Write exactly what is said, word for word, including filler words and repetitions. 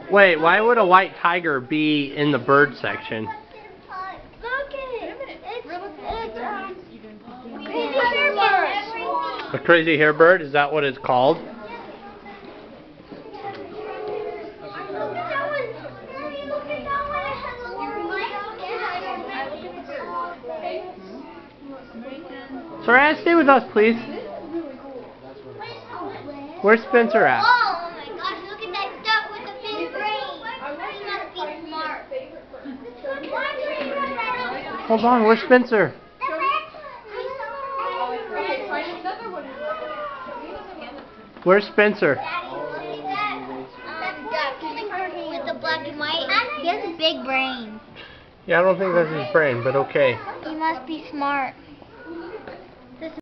Wait, why would a white tiger be in the bird section? Look at it. It's, it's um, crazy hairbird. A crazy hairbird? Is that what it's called? Soraya, stay with us, please. Where's Spencer at? Oh my gosh, look at that duck with the big brain. He must be smart. Hold on, where's Spencer? Where's Spencer? That duck with the black and white. He has a big brain. Yeah, I don't think that's his brain, but okay. He must be smart.